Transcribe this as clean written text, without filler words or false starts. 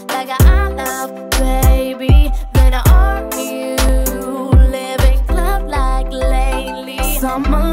like I love, baby. Then are you living club like lately? Summer